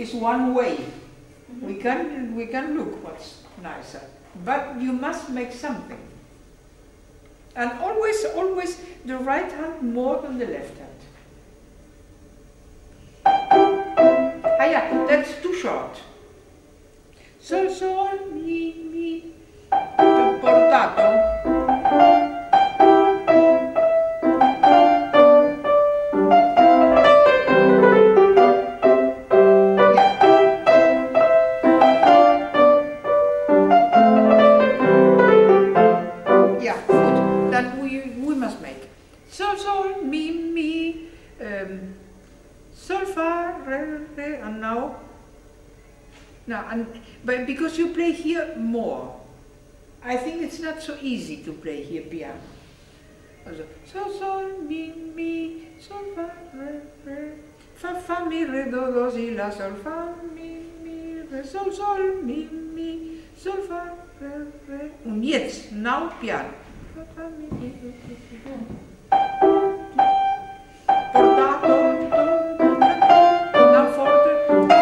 is one way. We can look what's nicer, but you must make something. And always the right hand more than the left hand. Ah yeah, that's too short. Sol, sol, mi, portato. But because you play here more, I think it's not so easy to play here piano. Also, sol, sol, mi, sol, fa, mi, re, do, si, la, sol, fa, mi, re, sol, mi, sol, fa, re. And jetzt, now piano. Fa, mi, portato, now forte.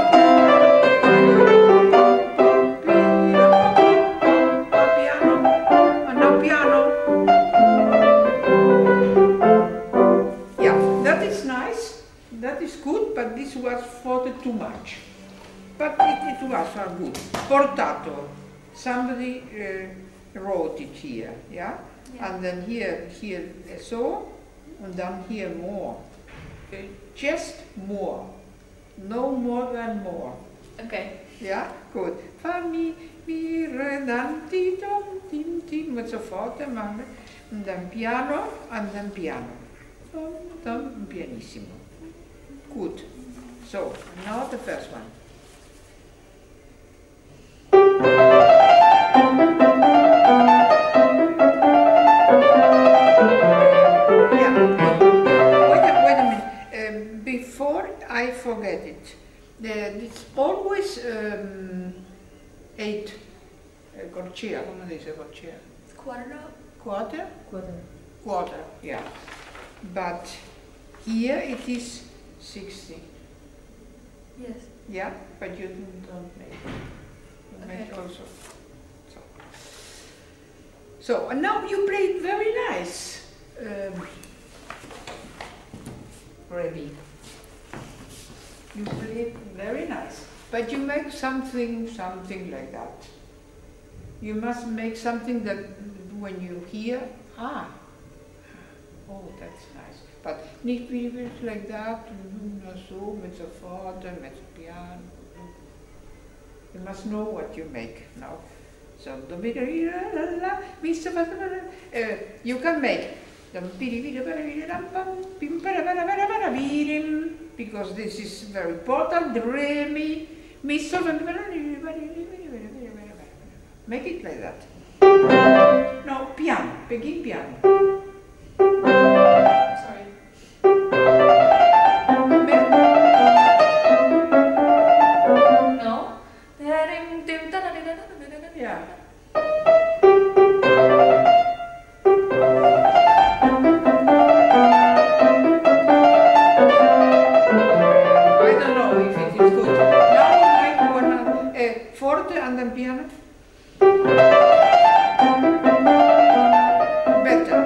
But this was forte too much. But it was good. Portato. Somebody wrote it here, yeah? And then here so, and then here more. Just more. No more than more. Okay. Yeah, good. Fa, mi, re, dan, ti, dom, tim, tim, met zo forte, and then piano, and then piano. Dom, pianissimo. Good. So, now the first one. Yeah. Wait a minute. Before I forget it, it's always 8 corcia. Come dice corcia? Quarter. Quarter. Yeah. But here it is 60. Yes. Yeah, but you don't make it. You make also. So, and now you play it very nice, Remy. You play it very nice, but you make something like that. You must make something that when you hear, oh, that's nice. But nicht wie like that, so, met zo forte, met piano. You must know what you make now. So, you can make because this is very important. Re, mi, so, make it like that. No, piano, begin piano. Sorry. No? Yeah. I don't know if it is good. Now we make one forte and then piano. Better.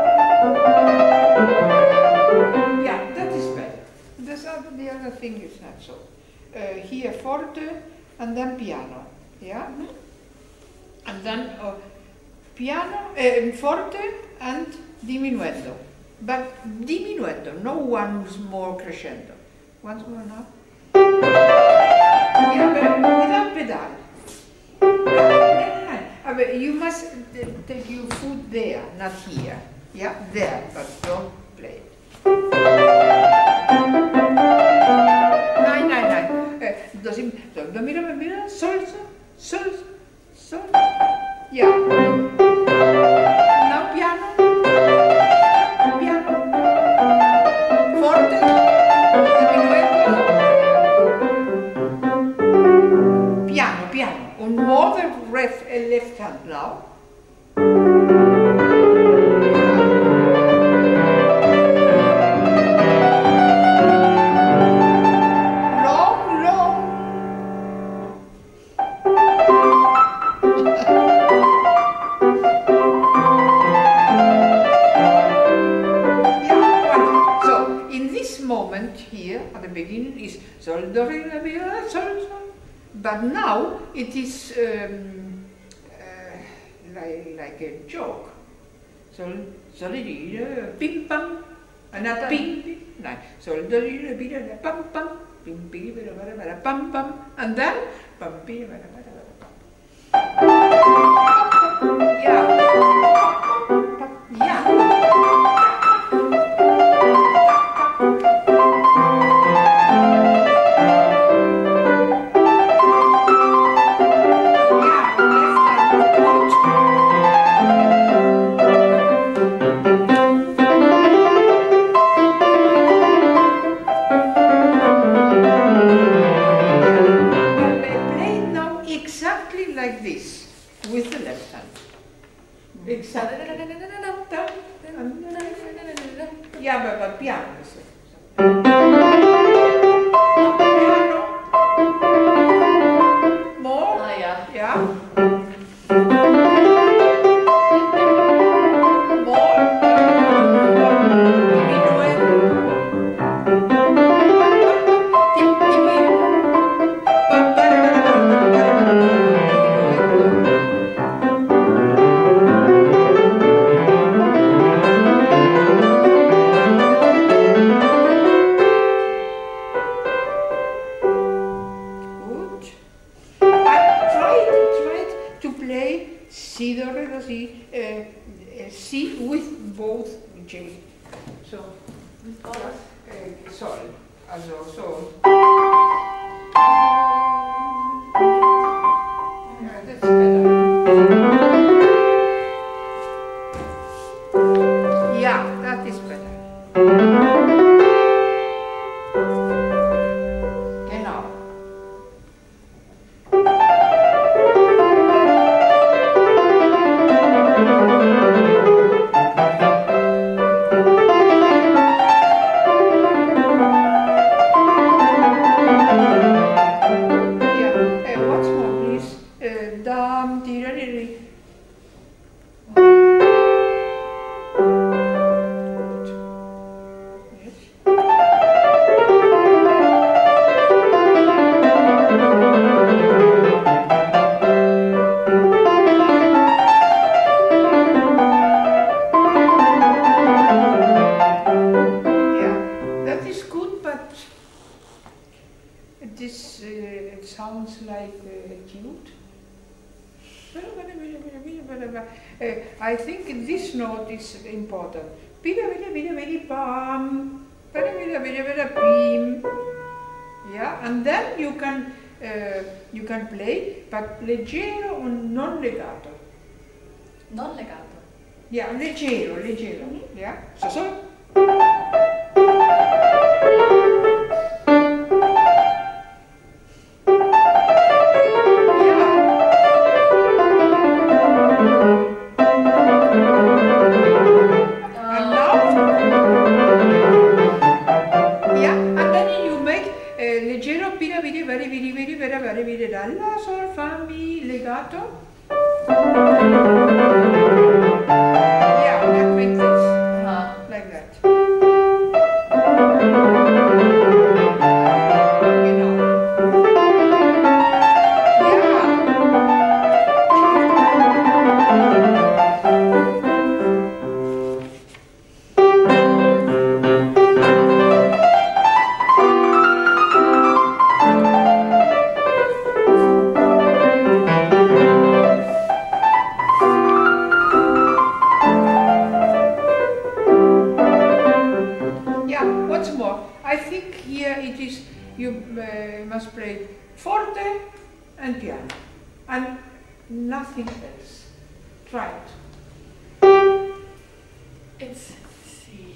Yeah, that is better. The other thing is not so. Here forte and then piano. Yeah? And then piano, forte and diminuendo. But diminuendo, no one's more crescendo. Once more now. Yeah, but without pedal. You must take your foot there, not here. Yeah, there, but don't play it. Nine. Do, mira, sol, sol. Yeah. Now piano. Forte. Diminuendo. Piano. Un more than left hand now. Long here at the beginning is sol, do, re, mi, la, sol, sol. But now it is like a joke. Sol, sol, pim, pam, and not pim, pim. No, sol, do, re, pam, pam, pim, pim, pam, pam, and then pam, pim, pam. Yeah. Yeah. Yeah, but piano. More? Ah, yeah. Yeah. More? Si, do, re, do, si, si with both J. So, With both? Sol, also Sol. Yeah, that's better. Yeah, that is better. Genau. It sounds like cute. I think this note is important. Yeah, and then you can play, but leggero or non legato. Non legato. Yeah, leggero. Yeah. So. La, sol, fa, mi, legato. Yeah, that makes this. Like that. You know. I think here it is, you must play forte and piano, and nothing else. Try it. It's C.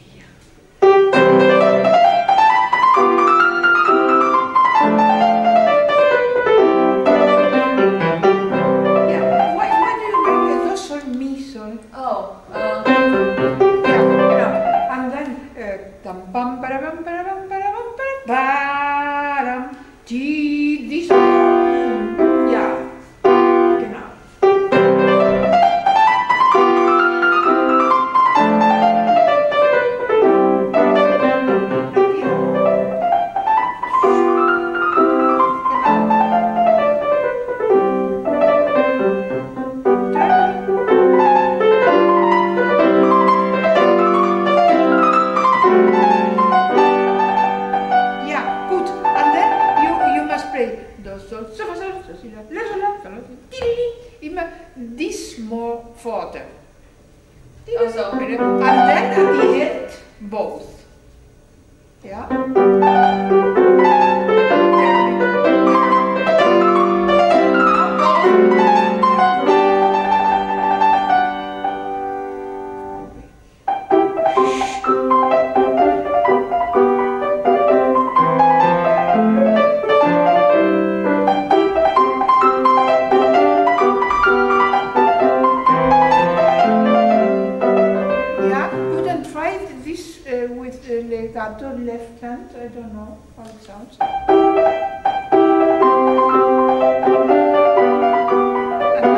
Yeah, why do you make do, sol, mi, sol? Oh, yeah, no. And then, tam, pam, para, pam, para, pam, para, pam, para, param, ti, this one. Yeah, genau. sol, so, fa, sol, so, si, la, sol, la, fa, la, ti, di, immer this more further. Also. And then at the end, both. Yeah? Legato left hand, I don't know how it sounds. And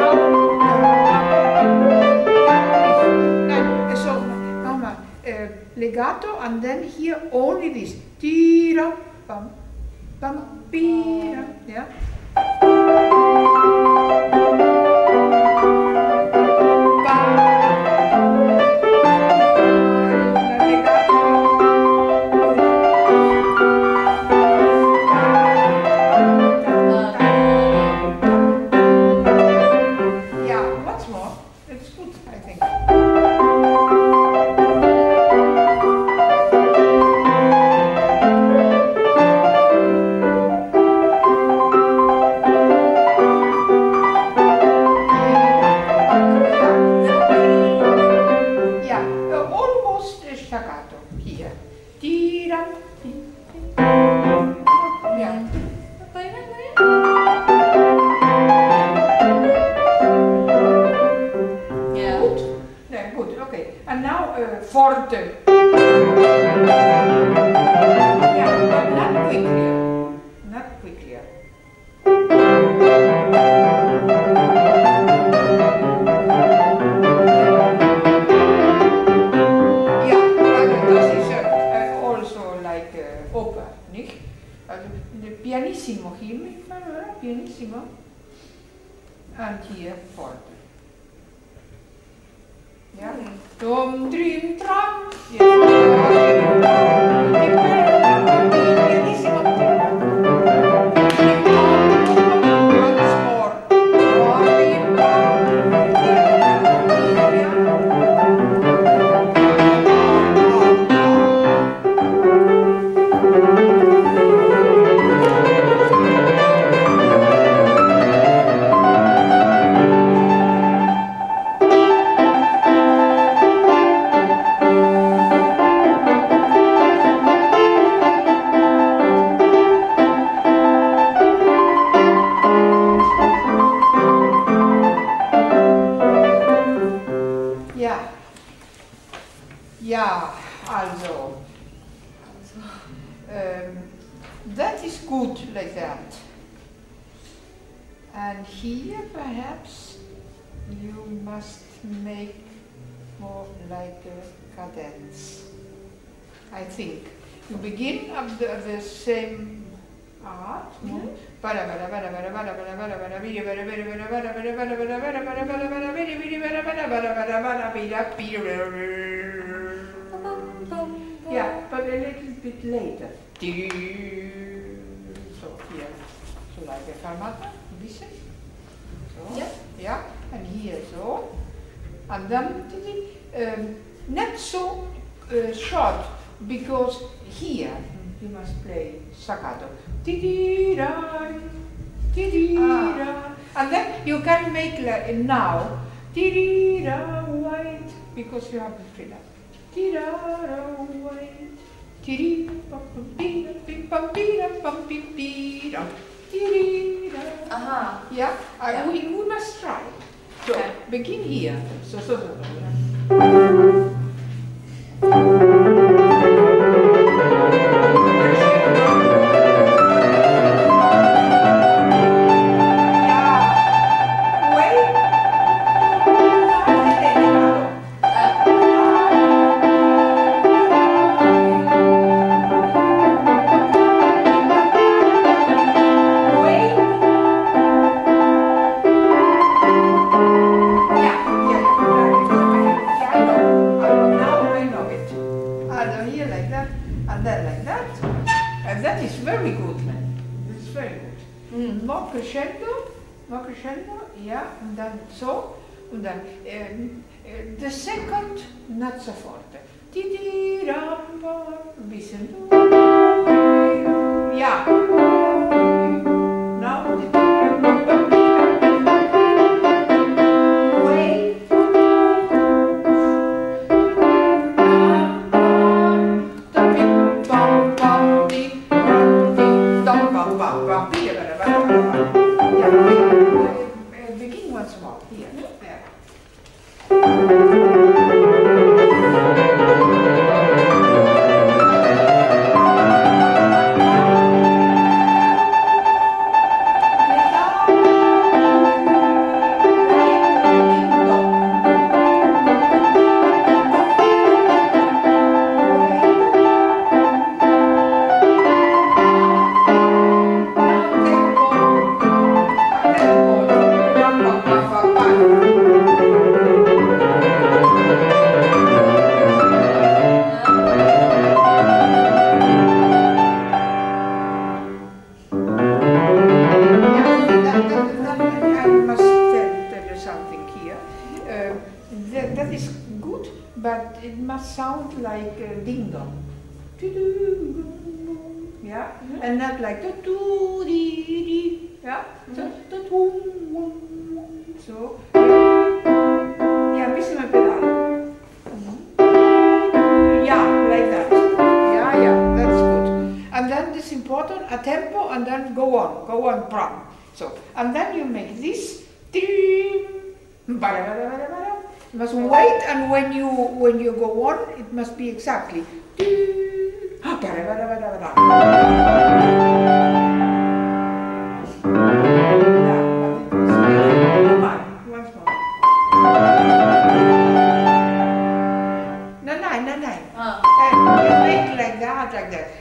now, so, normal, legato, and then here only this. Tira, pam, pam, pira, yeah. Forte. Yeah, but not quickly. Not quickly. Yeah, das ist also like opera, nicht? Also pianissimo here, pianissimo, and here forte. Yeah. Dum, drim, tram. Yes. Once more. Ja, also, that is good like that. And here perhaps you must make more like a cadence. I think. You begin of the same art. Yeah, but a little bit later. So here, so like a fermata, listen. So, yeah, and here so. And then not so short, because here you must play staccato. And then you can make like now, white, because you have the fill up. White. Yeah, we must try. So begin here. So. And that is very good, man. It's very good. more crescendo, yeah, and then so, and then the second not so forte. Yeah. Now begin once more. Here. There. That is good, but it must sound like ding dong. Yeah, and not like the doo dee dee. Yeah, the so yeah, ein bisschen ein Pedal. Yeah, like that. Yeah, that's good. And then this important a tempo, and then go on, pram. So, and then you make this. You must wait, and when you go on, it must be exactly. Once more. No. You make like that.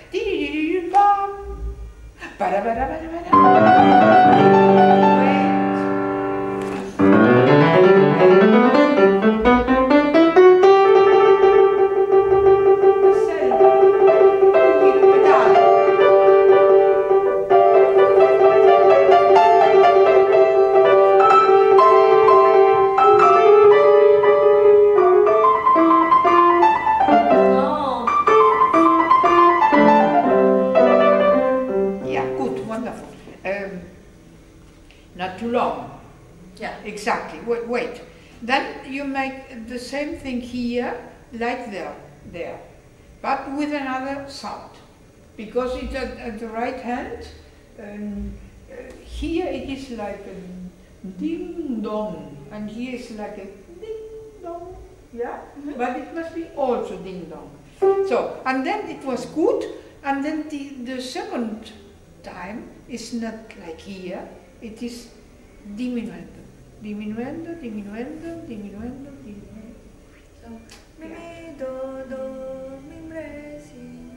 Not too long. Yeah. Exactly. Wait. Then you make the same thing here, like there, but with another sound, because it's at the right hand. Here it is like a ding dong, and here is like a ding dong. Yeah. But it must be also ding dong. So, and then it was good, and then the second time is not like here. It is diminuendo. So, mi, do, mi, re, si.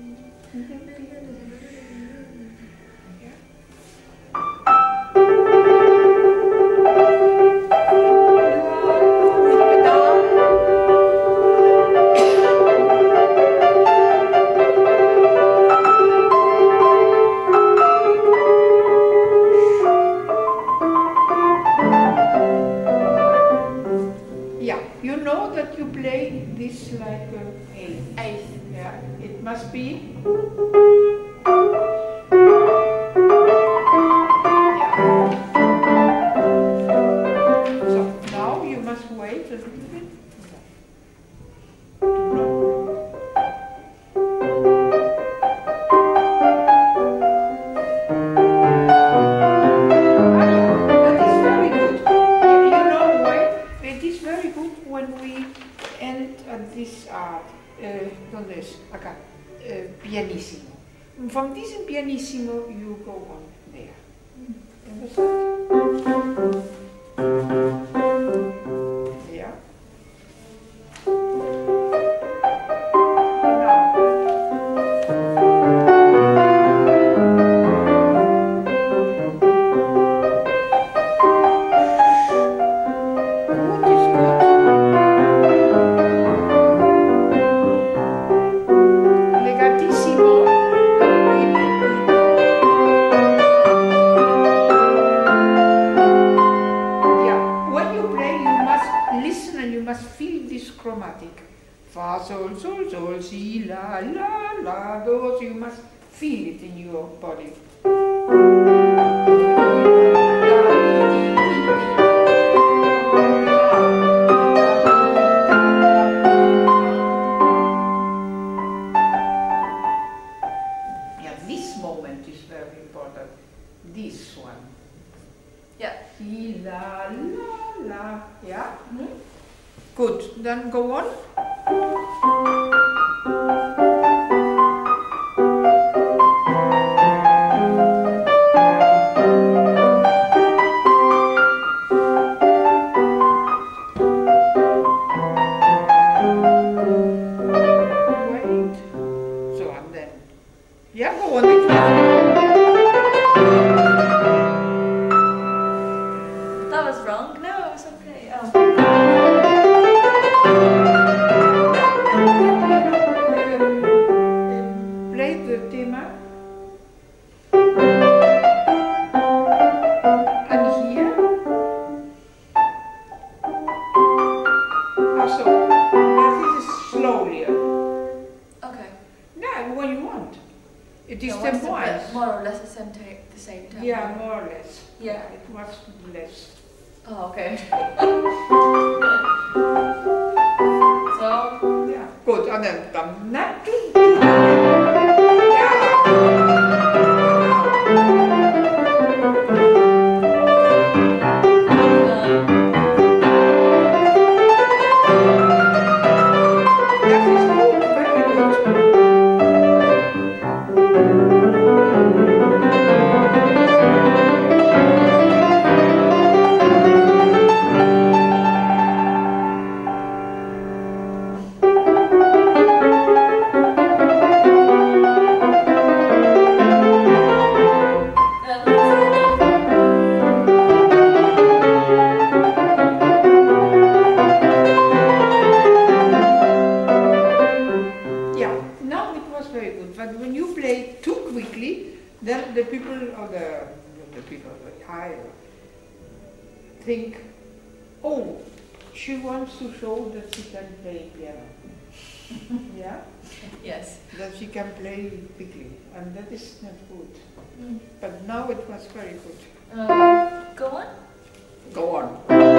You know that you play this like eighth. Yeah, it must be. Yeah. So now you must wait a little bit. ¿Dónde es? Acá. Pianissimo. From this in pianissimo you go on there. Yeah. Legatissimo. fa, sol, sol, sol, si, la, la, do. So you must feel it in your body. Yeah, this moment is very important. This one. Yeah. Si, la, la. Yeah? Good. Then go on. Wait. So, and then. Yeah, go on. That was wrong. No, it was okay. Oh. Play the thema. And here. Also, this is slowly. Okay. Yeah, what you want. It is Yeah, what's the stepwise. bit? More or less the same tempo. Yeah, more or less. Yeah. It was less. Oh, okay. So. Yeah. Good. And then come back. Yeah. That is good. Very good. Yeah, now it was very good. But when you play too quickly, then the people or the people, I think, oh, she wants to show that she can play piano. Yeah, Yes. that she can play quickly, and that is not good. Mm. But now it was very good. Go on. Go on.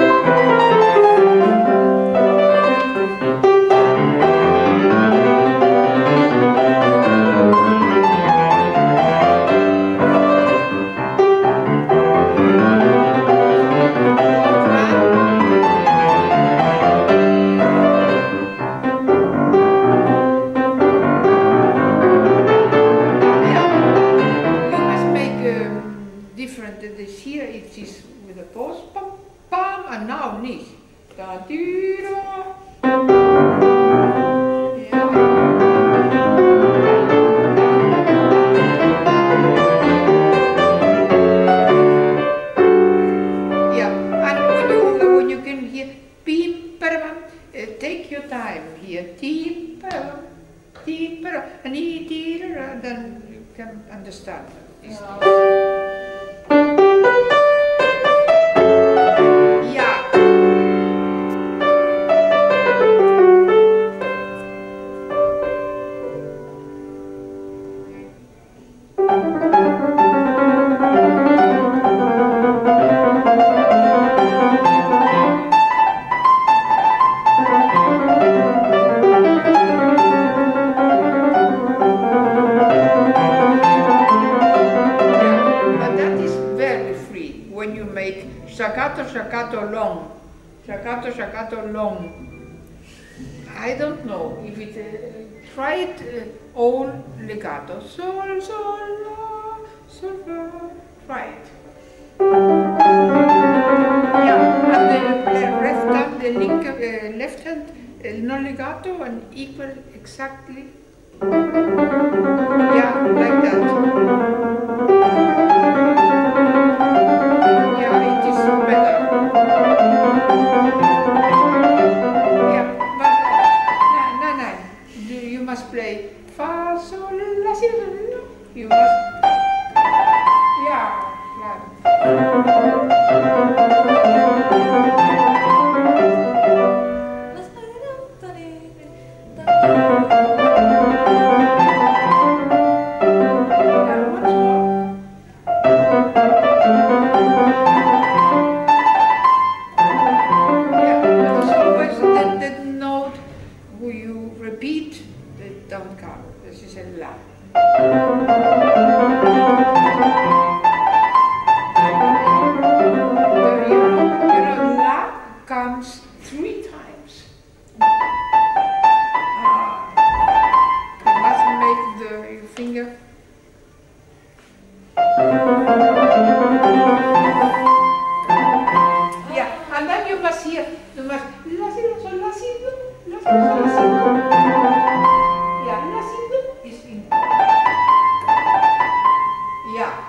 You must make different. This here it is with a pause, pam, pam, and now knees. Da, dee, da. Yeah, and when you can hear beep, parabam, take your time here. Deep, parabam, and then you can understand this. Yeah. Yeah, but that is very free when you make staccato, staccato, long. Staccato, staccato, long. I don't know if it, try it all legato. Sol, sol, la, sol, la. Try it. Yeah, and the left hand, the left hand, non legato and equal exactly. Yeah, like that. Yeah, it is better. Yeah, but no. You must play fa, sol, la, si, la. You must. Yeah,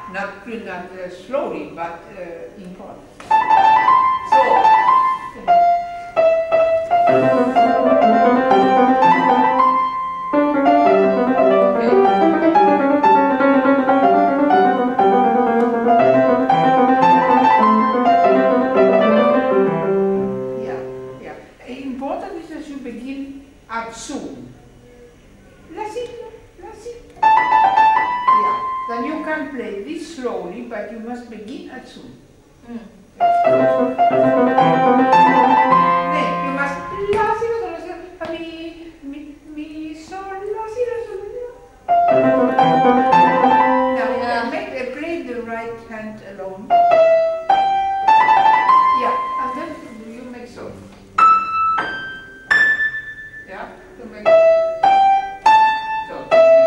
not slowly, but important. So. Important is that you begin at soon. Yeah. Then you can play this slowly, but you must begin at soon. Nee, you must mi sol la si la sol. Now play the right hand alone. Yeah, and then you make so. Yeah, to make so.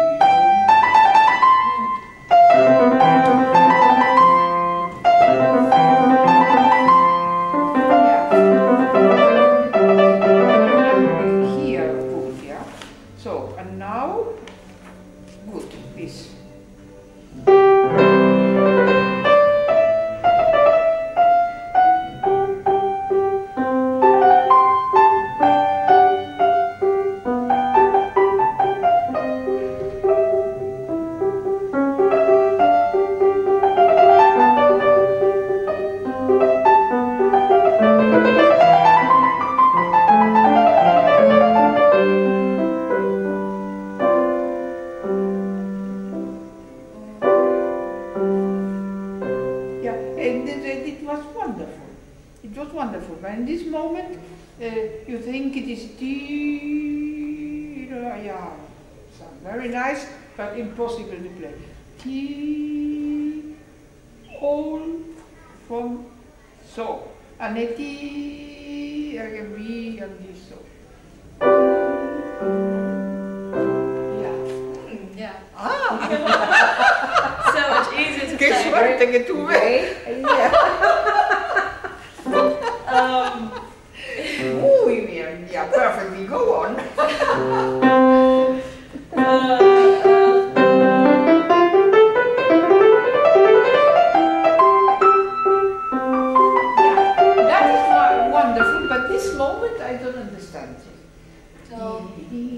Here, good, yeah. So, and now, good, this. It was wonderful. It was wonderful. But in this moment, you think it is yeah, very nice, but impossible to play. All from so, and it can be and this so. Yeah. Ah. So much easier to Che play. suerte che tu vedi! Yeah, perfectly, go on. That is wonderful, but this moment I don't understand it. So,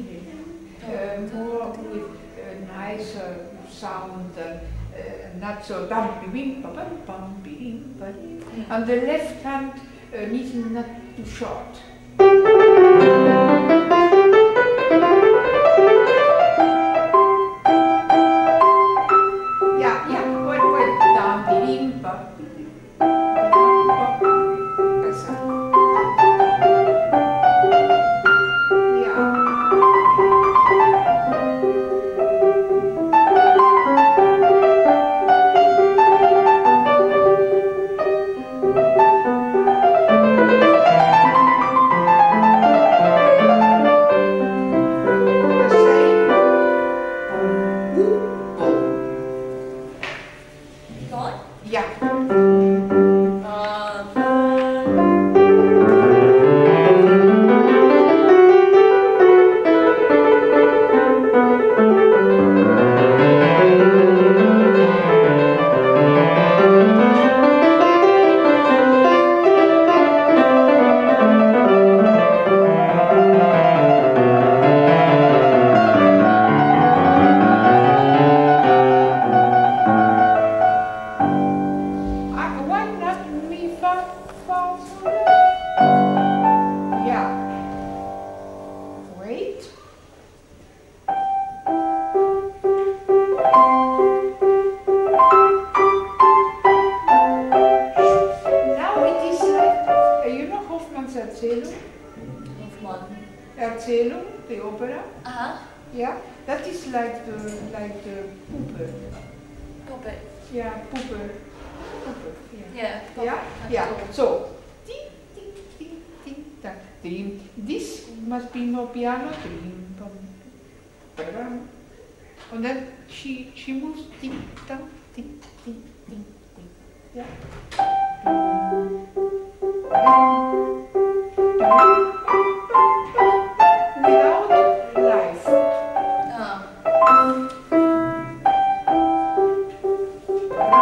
more with nice sound, not so bum bum. And the left hand needs not too short. Yeah, wait, down, bim, bum. Erzählung, the opera. Yeah, that is like the Puppe. Puppet. Yeah, Puppe. Yeah. Yeah. So, ding, ding, ding, ding, ding, ding. This must be more piano. Ding, bum, ba-dum. And then she moves ding, dong, ding, ding, ding, ding. Yeah. Without life. Oh.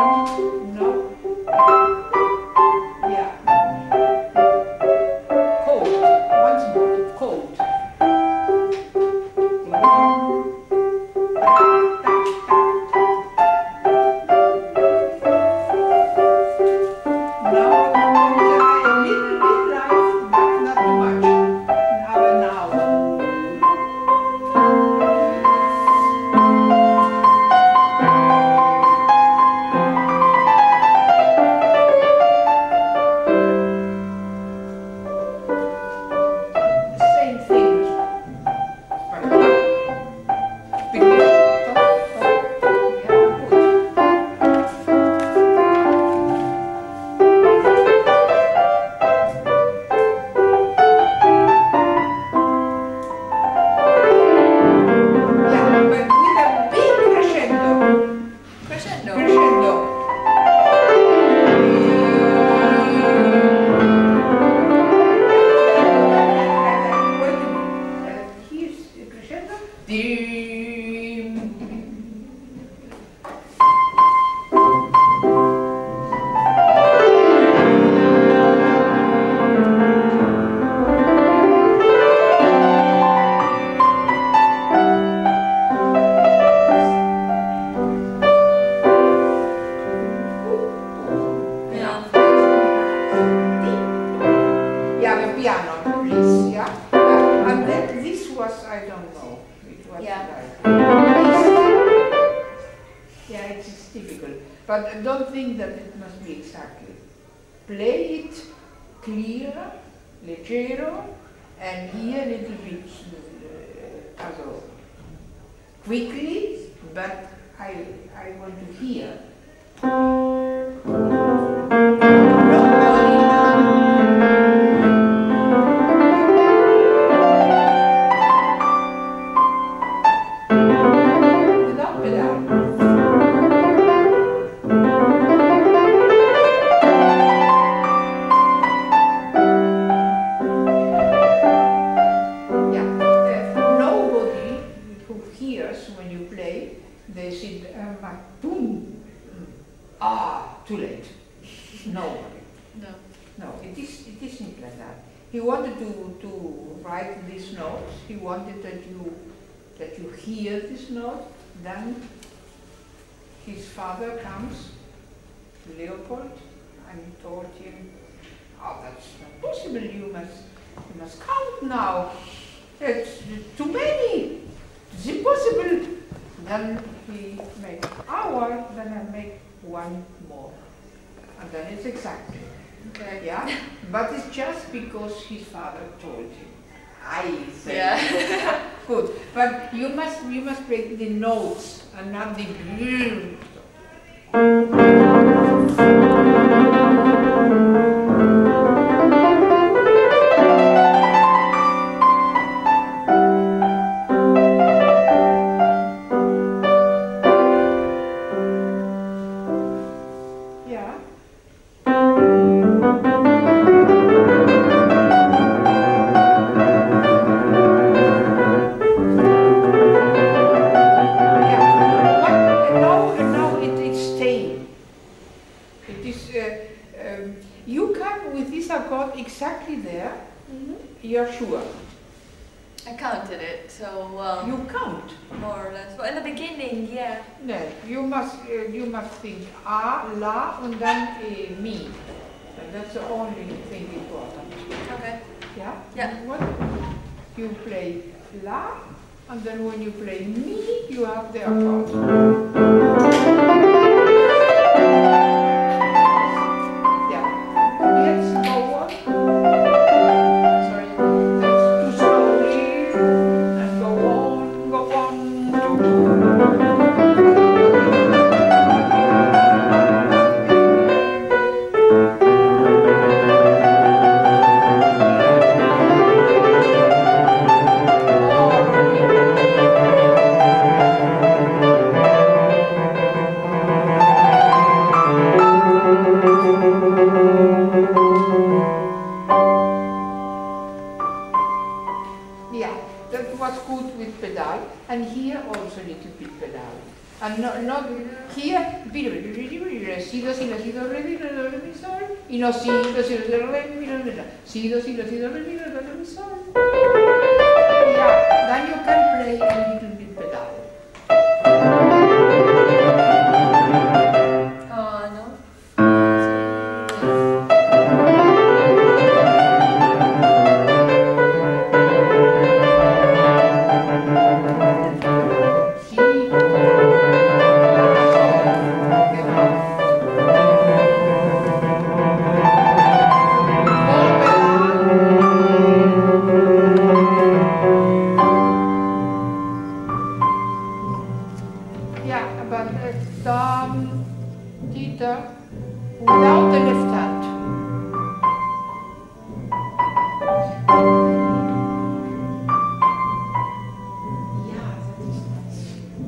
difficult. But don't think that it must be exactly. Play it clear, leggero, and here a little bit also quickly, but I want to hear. Too late. No. No. No, it isn't like that. He wanted to write these notes. He wanted that you hear this note. Then his father comes, Leopold, and told him, "Oh, that's not possible. You must count now. It's too many. It's impossible." Then he made hour. Then I make one more. And then it's exactly. Okay. Yeah? But it's just because his father told him. I say. Yeah. Good. But you must break the notes and not the exactly there, you're sure. I counted it, so you count more or less. Well, in the beginning, yeah. No, you must think a, la, and then mi. And that's the only thing important. Okay. Yeah. Yeah. What you play la, and then when you play mi, you have the accord. And here also a little bit pedal. And not here, si, do, si, re, mi, sol, y no si, do, si, re, mi, si, do, si, re, mi, sol. Yeah, then you can play a little bit pedal. Without the left hand. Yeah, that is nice.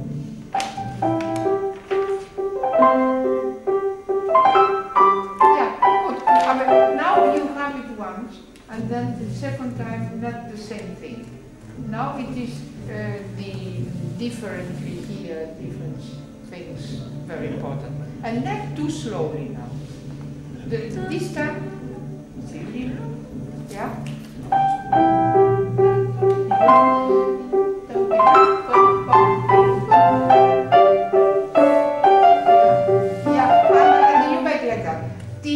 Yeah, good. But now you have it once, and then the second time not the same thing. Now it is the differently here, different things, very important. And not too slowly now. This time, yeah? Yeah, and you make like that.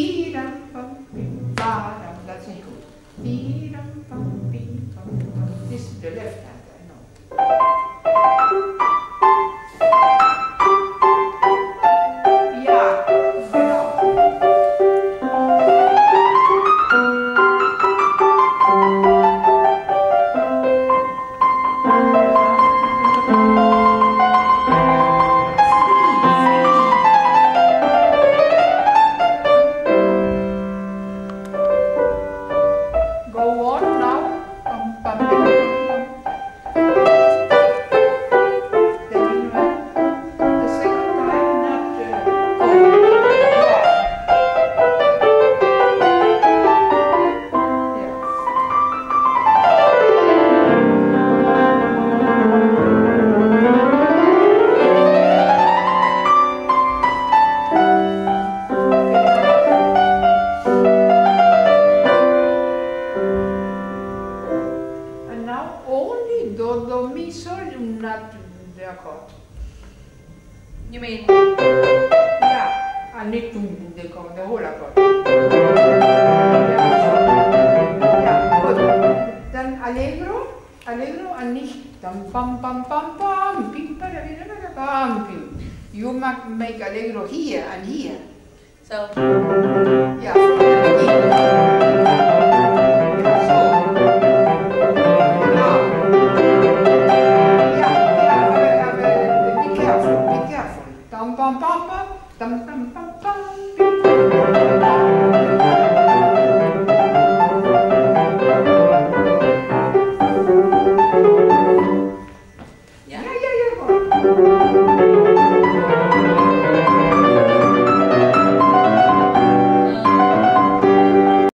That's not good. This is the left hand, I know. and nicht the whole accord. Ja, gut. Dann Allegro and nicht tam pam pam pam pam pim pam pim. You make Allegro here and here. So. Yeah.